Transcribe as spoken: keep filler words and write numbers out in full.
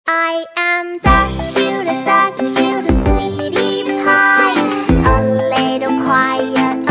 I am the cutest, the cutest sweetie pie, a little quiet